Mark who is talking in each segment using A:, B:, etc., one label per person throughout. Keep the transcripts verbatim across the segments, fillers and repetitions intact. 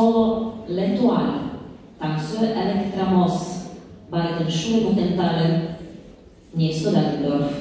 A: solo L'Etoile. Tancuje Elektra Moss. Bei den Schulbuchentalen Niesto Dattendorf.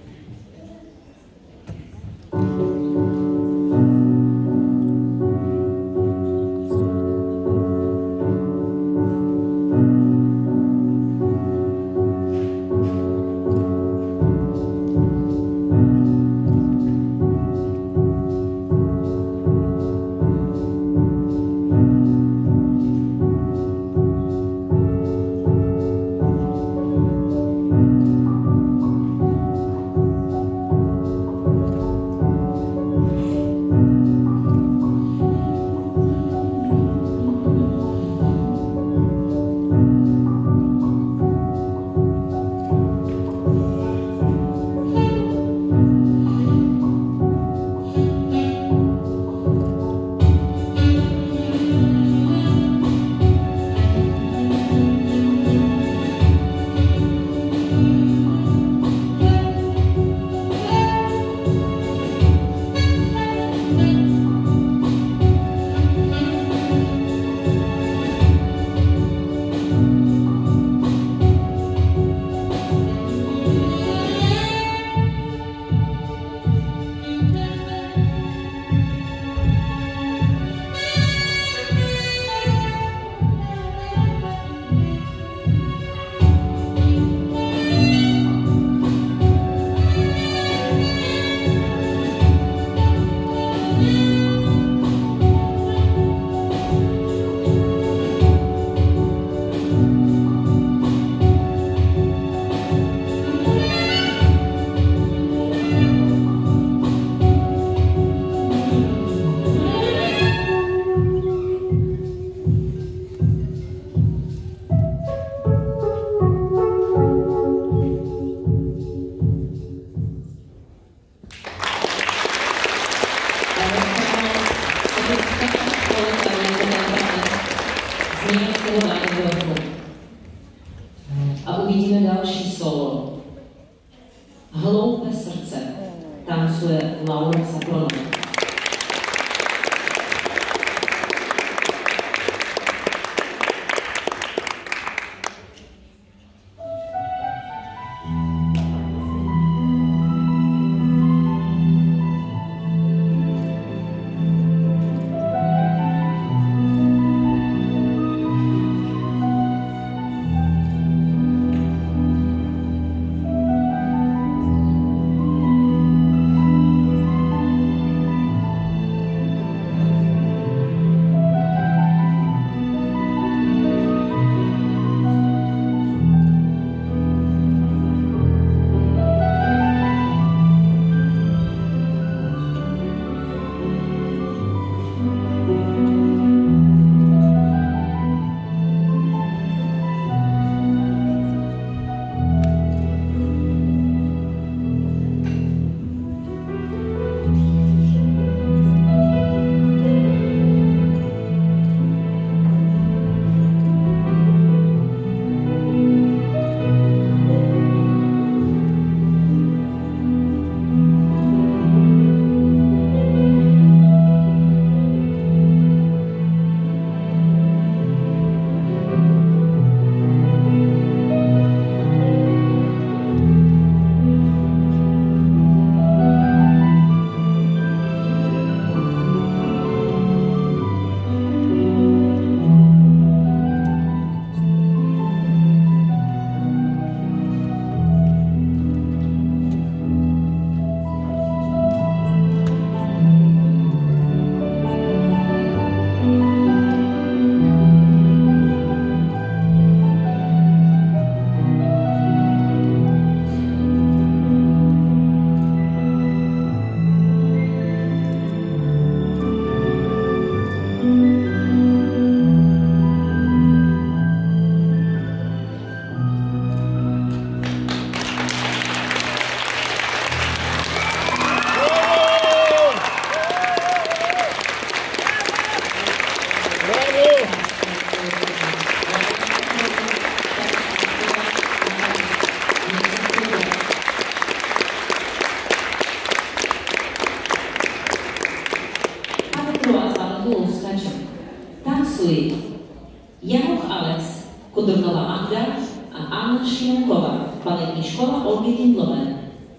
A: A uvidíme další solo. Hloupé srdce tancuje Laura Sapronová. tancují Janoch Alex, Kudrnová Magda a Anna Šilková, baletní škola Olgy Kindlové.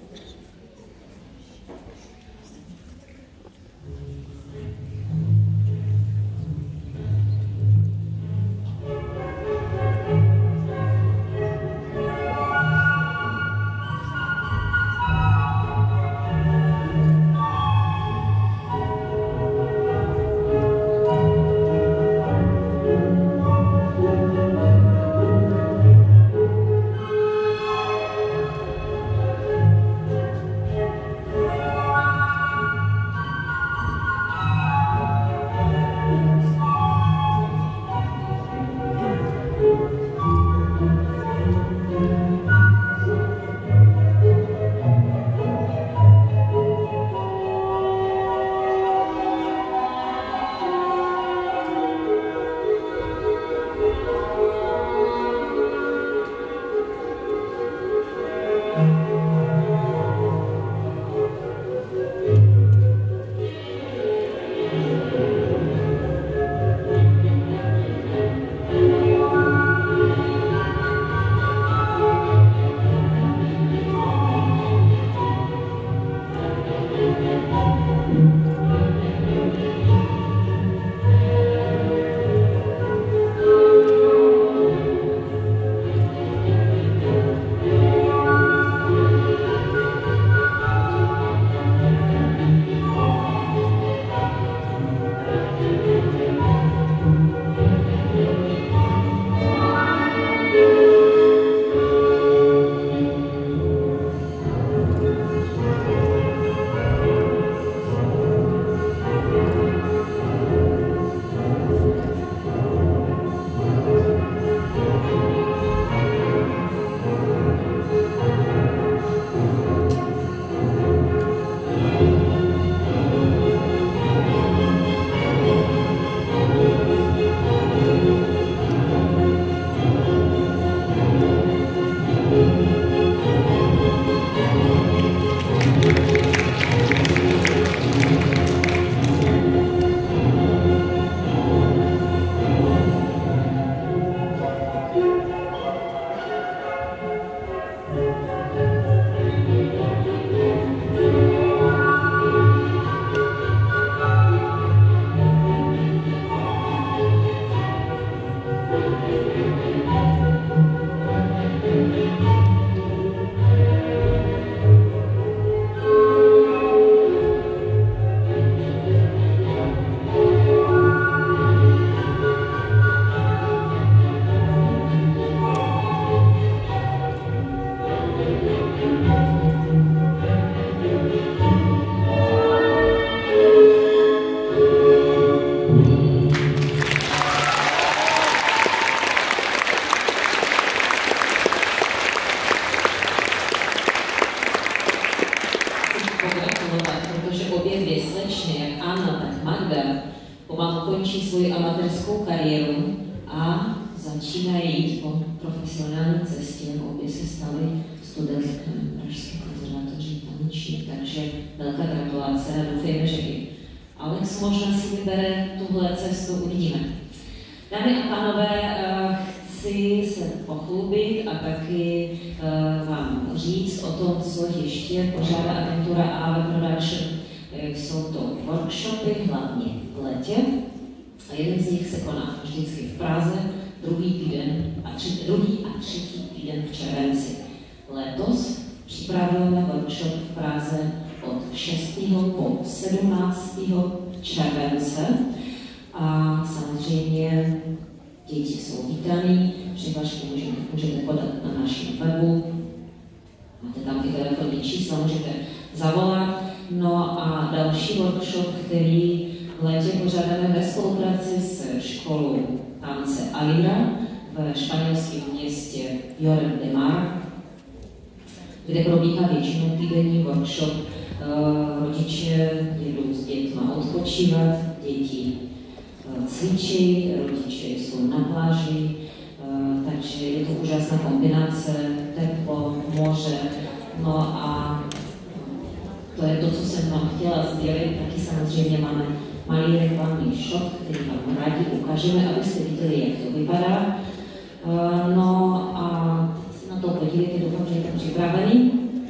B: amatérskou kariéru a začínají jít po profesionální cestě. Obě se staly studentkami Pražské konzervatoří taneční, takže velká gratulace a doufejme, že i Alex možná si vybere tuhle cestu, uvidíme. Dámy a pánové, chci se pochlubit a taky vám říct o tom, co ještě pořádá agentura á vé Production. Jsou to workshopy, hlavně v létě. A jeden z nich se koná vždycky v Praze, druhý týden a tři, druhý a třetí týden v červenci. Letos připravujeme workshop v Praze od šestého po sedmnáctého července. A samozřejmě děti jsou vítaný, přihlášky můžete, můžete podat na našem webu. Máte tam i telefonní čísla, můžete zavolat. No a další workshop, který v létě pořádáme ve spolupráci s školou tance Alira v španělském městě Lloret de Mar, kde probíhá většinou týdenní workshop. Rodiče jedou s dětma odpočívat, děti cvičí, rodiče jsou na pláži, takže je to úžasná kombinace, teplo, moře, no a to je to, co jsem vám chtěla sdělit. Taky samozřejmě máme malý reklamní shot, který vám rádi ukážeme, abyste viděli, jak to vypadá. No a na to podívejte, doufám, že jste připraveni.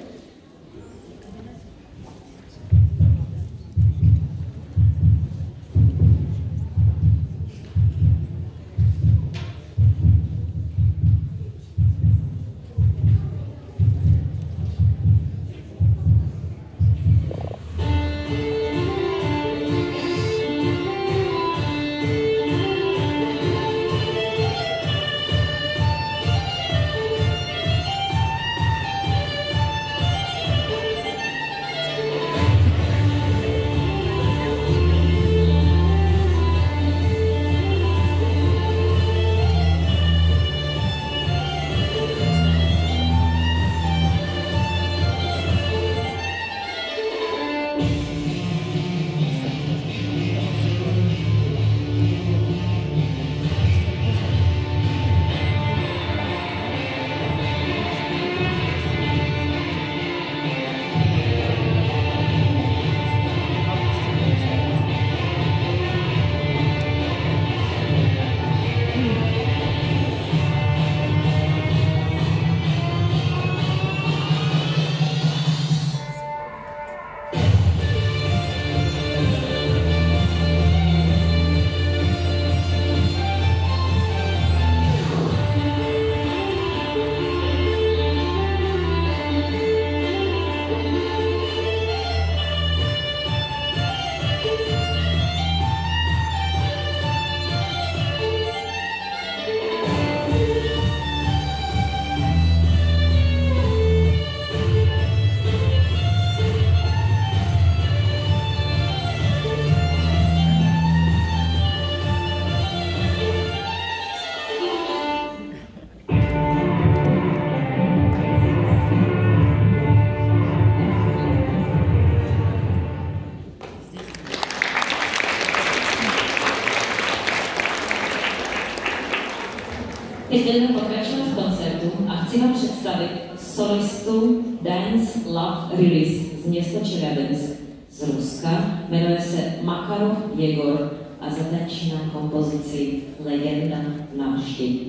B: Teď budeme pokračovat v koncertu a chci vám představit solistu Dance Love Release z města Čeljabinsk z Ruska. Jmenuje se Makarov Jegor a zatančí na kompozici Legenda navždy.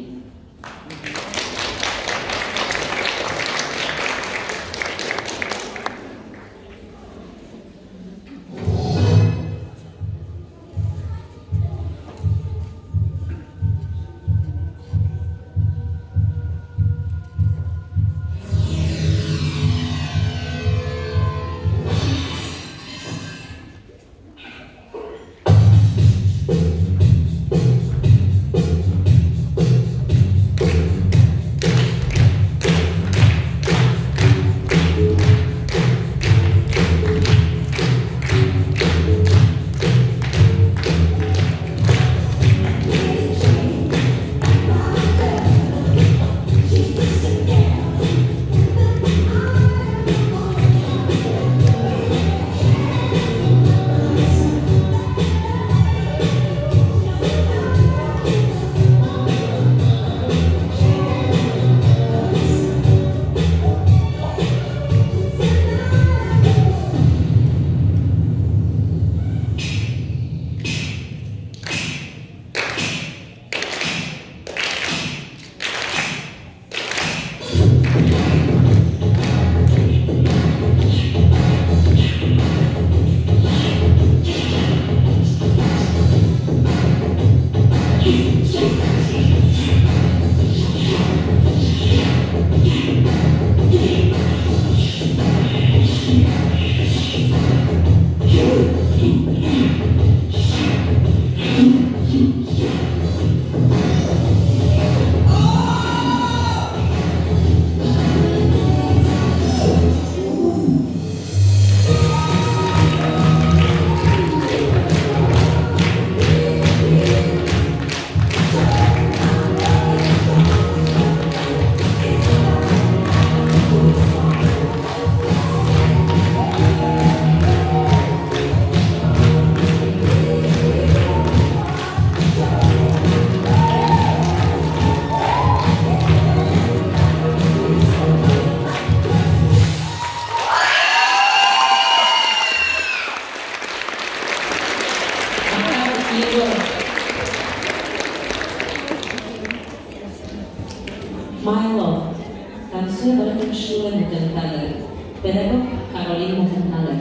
A: Milo tancuje baletem Schule Muttenthaler, pedagog Caroline Muttenthaler.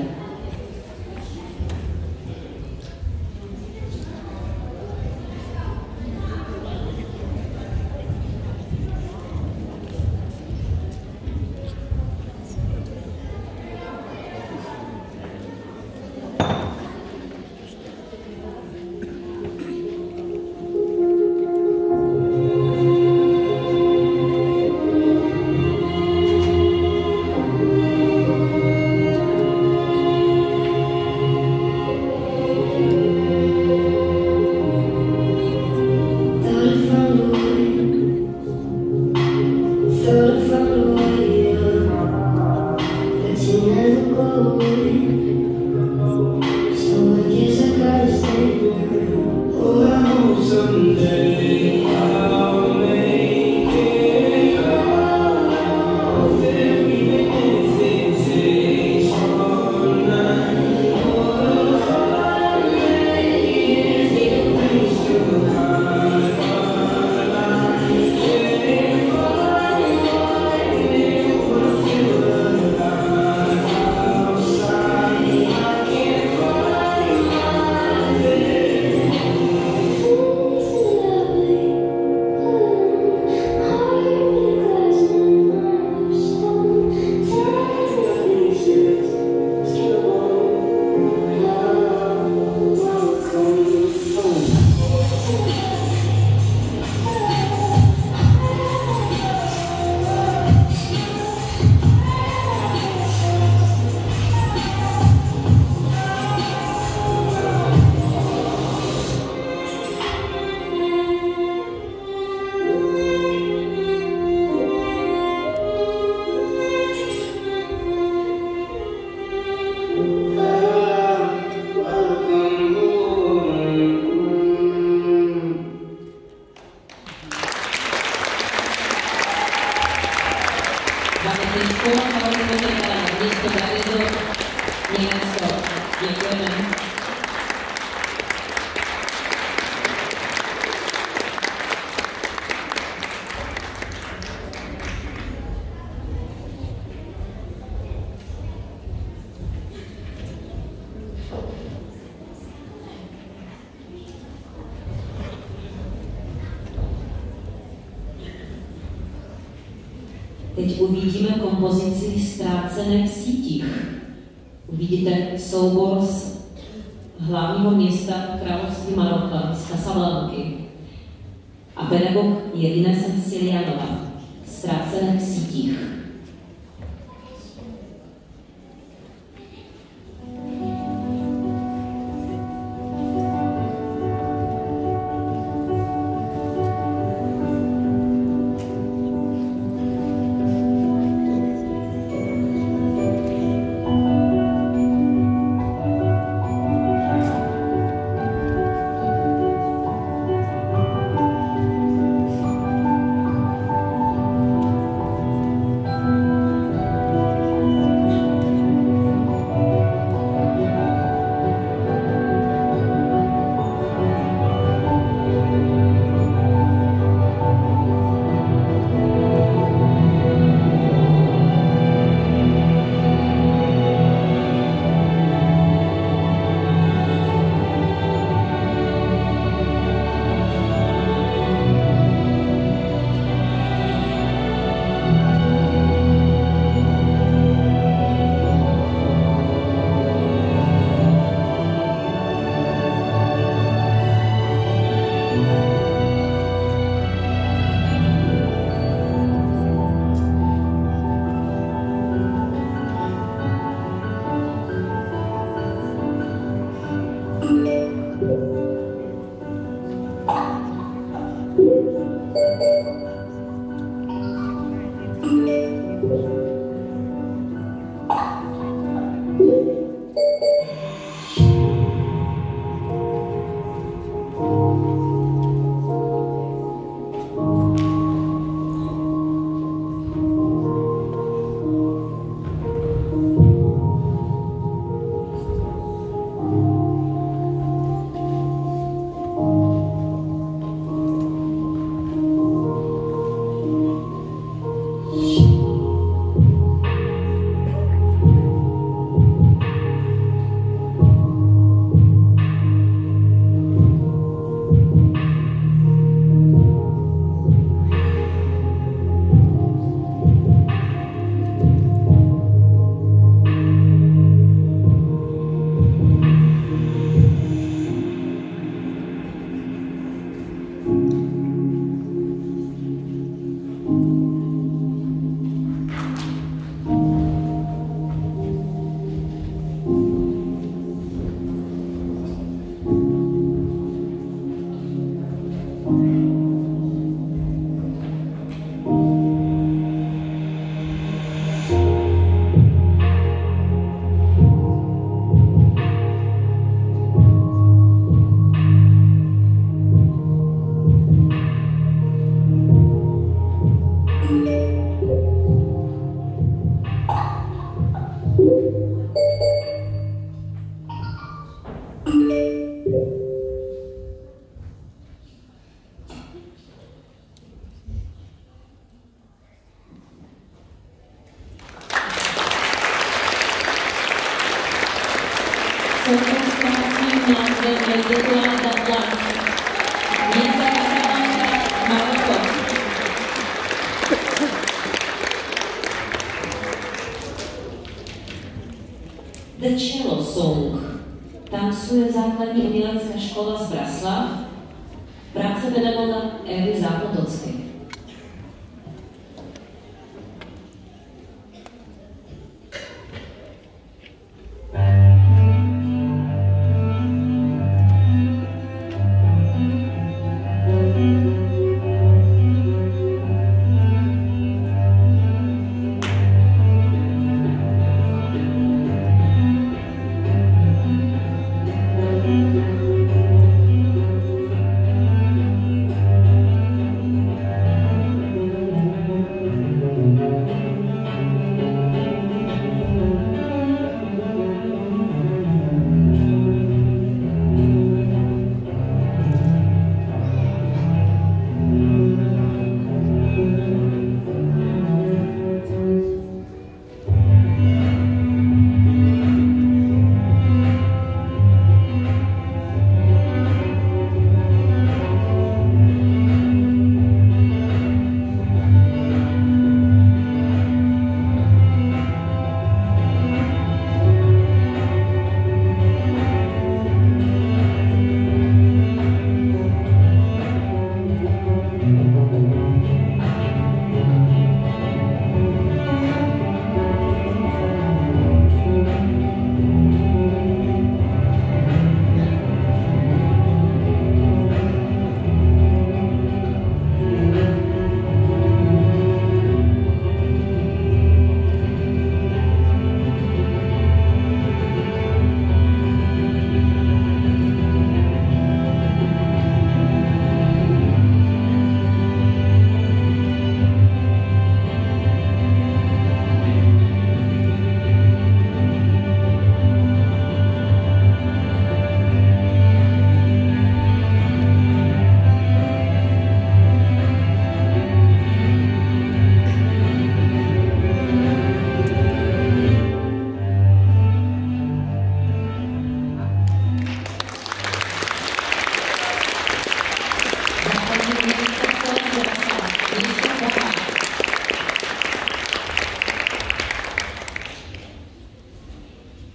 A: Teď uvidíme kompozici Ztrácené v sítích. Uvidíte soubor z hlavního města království Maroka, z Casablanky. A pedagog je Inesa Silianová. Ztrácené v sítích. Současným názvem je Děkulánka Plat. Města Casablanca, Maroko. The Cello Song tancuje základní umělecká škola z Braslav, práce pedagoga Evy Zápotocké.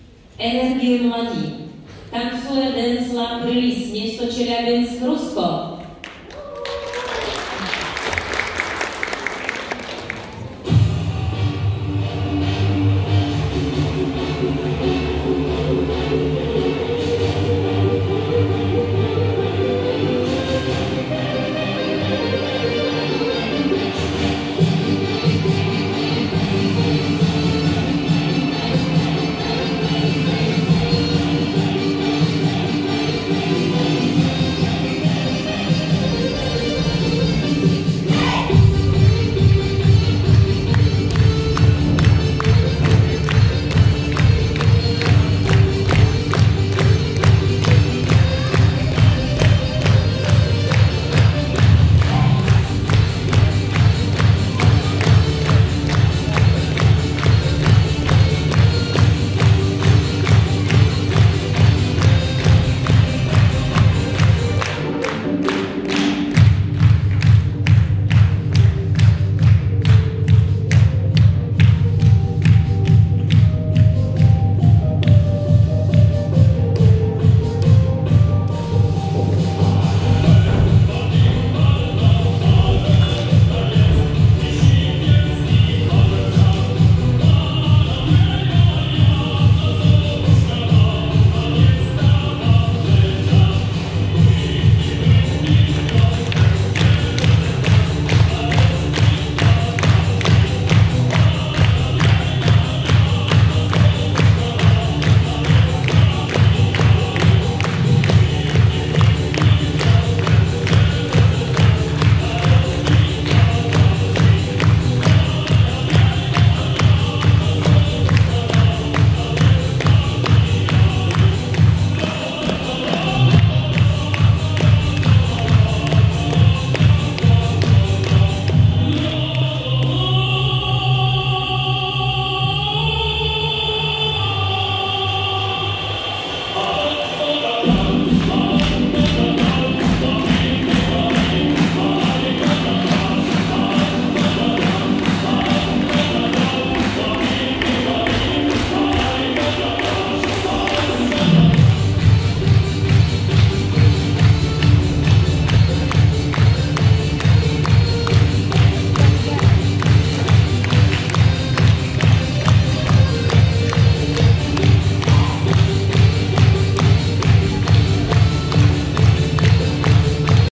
A: Energie mladí. Tancuje Dance Labrilis, město Čeliabinsk, Rusko.